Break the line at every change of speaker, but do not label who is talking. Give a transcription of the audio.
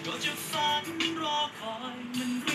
ก็จะฝันรอคอยมัน